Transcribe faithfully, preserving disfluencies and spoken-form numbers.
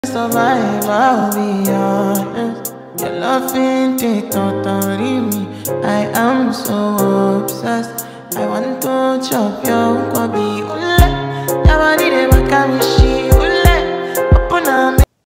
Survive, I'll be honest. Your loving they totally me. I am so obsessed. I want to chop your kwabi. Ule, nobody dey back me.